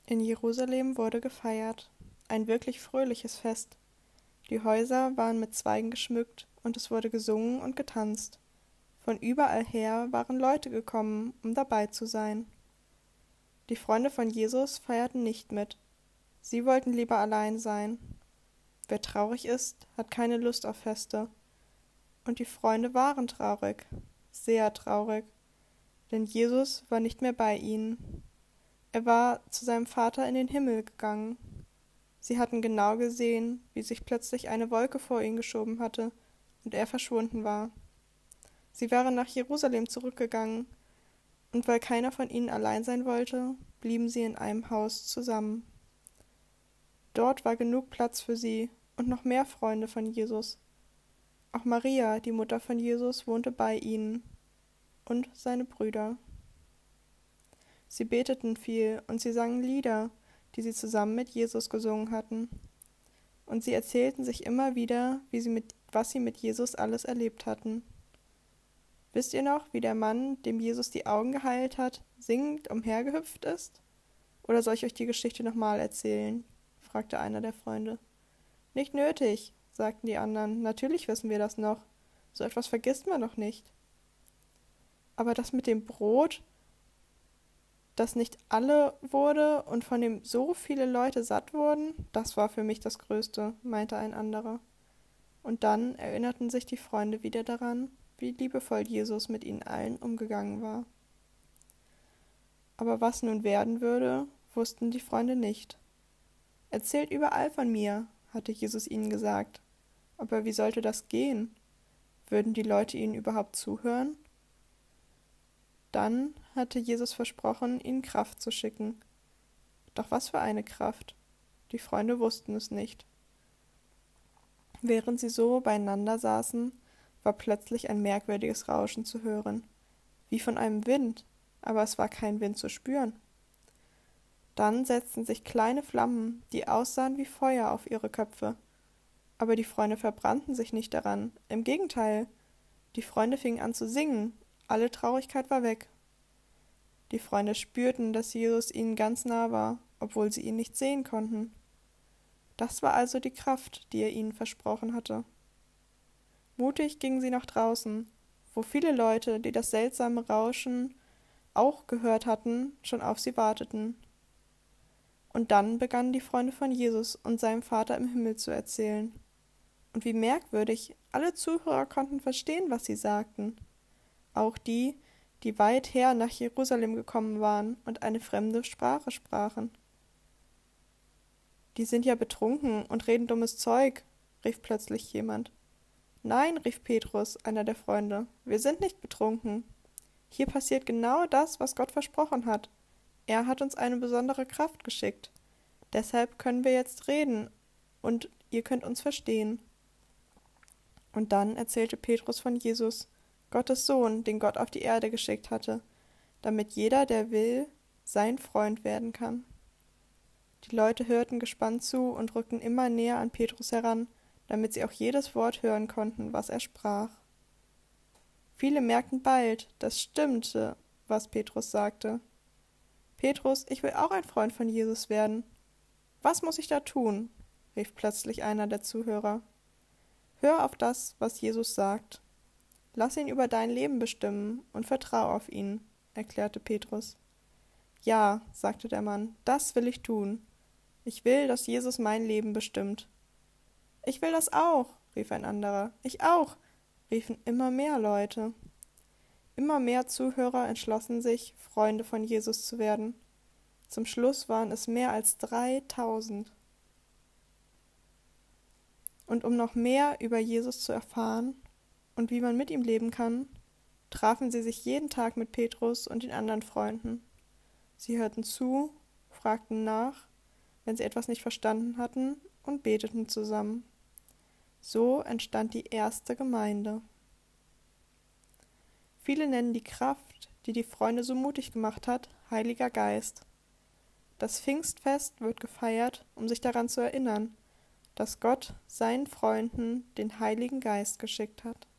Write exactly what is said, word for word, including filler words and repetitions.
In Jerusalem wurde gefeiert, ein wirklich fröhliches Fest. Die Häuser waren mit Zweigen geschmückt, und es wurde gesungen und getanzt. Von überall her waren Leute gekommen, um dabei zu sein. Die Freunde von Jesus feierten nicht mit. Sie wollten lieber allein sein. Wer traurig ist, hat keine Lust auf Feste. Und die Freunde waren traurig, sehr traurig, denn Jesus war nicht mehr bei ihnen. Er war zu seinem Vater in den Himmel gegangen. Sie hatten genau gesehen, wie sich plötzlich eine Wolke vor ihn geschoben hatte und er verschwunden war. Sie waren nach Jerusalem zurückgegangen, und weil keiner von ihnen allein sein wollte, blieben sie in einem Haus zusammen. Dort war genug Platz für sie und noch mehr Freunde von Jesus. Auch Maria, die Mutter von Jesus, wohnte bei ihnen und seine Brüder. Sie beteten viel und sie sangen Lieder, die sie zusammen mit Jesus gesungen hatten. Und sie erzählten sich immer wieder, wie sie mit, was sie mit Jesus alles erlebt hatten. Wisst ihr noch, wie der Mann, dem Jesus die Augen geheilt hat, singend umhergehüpft ist? Oder soll ich euch die Geschichte nochmal erzählen? Fragte einer der Freunde. Nicht nötig, sagten die anderen. Natürlich wissen wir das noch. So etwas vergisst man doch nicht. Aber das mit dem Brot, das nicht alle wurde und von dem so viele Leute satt wurden, das war für mich das Größte, meinte ein anderer. Und dann erinnerten sich die Freunde wieder daran, wie liebevoll Jesus mit ihnen allen umgegangen war. Aber was nun werden würde, wussten die Freunde nicht. Erzählt überall von mir, hatte Jesus ihnen gesagt. Aber wie sollte das gehen? Würden die Leute ihnen überhaupt zuhören? Dann hatte Jesus versprochen, ihnen Kraft zu schicken. Doch was für eine Kraft? Die Freunde wussten es nicht. Während sie so beieinander saßen, war plötzlich ein merkwürdiges Rauschen zu hören, wie von einem Wind, aber es war kein Wind zu spüren. Dann setzten sich kleine Flammen, die aussahen wie Feuer, auf ihre Köpfe. Aber die Freunde verbrannten sich nicht daran, im Gegenteil, die Freunde fingen an zu singen, alle Traurigkeit war weg. Die Freunde spürten, dass Jesus ihnen ganz nah war, obwohl sie ihn nicht sehen konnten. Das war also die Kraft, die er ihnen versprochen hatte. Mutig gingen sie nach draußen, wo viele Leute, die das seltsame Rauschen auch gehört hatten, schon auf sie warteten. Und dann begannen die Freunde von Jesus und seinem Vater im Himmel zu erzählen. Und wie merkwürdig, alle Zuhörer konnten verstehen, was sie sagten. Auch die, die weit her nach Jerusalem gekommen waren und eine fremde Sprache sprachen. Die sind ja betrunken und reden dummes Zeug, rief plötzlich jemand. Nein, rief Petrus, einer der Freunde, wir sind nicht betrunken. Hier passiert genau das, was Gott versprochen hat. Er hat uns eine besondere Kraft geschickt. Deshalb können wir jetzt reden und ihr könnt uns verstehen. Und dann erzählte Petrus von Jesus, Gottes Sohn, den Gott auf die Erde geschickt hatte, damit jeder, der will, sein Freund werden kann. Die Leute hörten gespannt zu und rückten immer näher an Petrus heran, damit sie auch jedes Wort hören konnten, was er sprach. Viele merkten bald, das stimmte, was Petrus sagte. Petrus, ich will auch ein Freund von Jesus werden. Was muss ich da tun? Rief plötzlich einer der Zuhörer. Hör auf das, was Jesus sagt. Lass ihn über dein Leben bestimmen und vertrau auf ihn, erklärte Petrus. Ja, sagte der Mann, das will ich tun. Ich will, dass Jesus mein Leben bestimmt. Ich will das auch, rief ein anderer. Ich auch, riefen immer mehr Leute. Immer mehr Zuhörer entschlossen sich, Freunde von Jesus zu werden. Zum Schluss waren es mehr als dreitausend. Und um noch mehr über Jesus zu erfahren und wie man mit ihm leben kann, trafen sie sich jeden Tag mit Petrus und den anderen Freunden. Sie hörten zu, fragten nach, wenn sie etwas nicht verstanden hatten, und beteten zusammen. So entstand die erste Gemeinde. Viele nennen die Kraft, die die Freunde so mutig gemacht hat, Heiliger Geist. Das Pfingstfest wird gefeiert, um sich daran zu erinnern, dass Gott seinen Freunden den Heiligen Geist geschickt hat.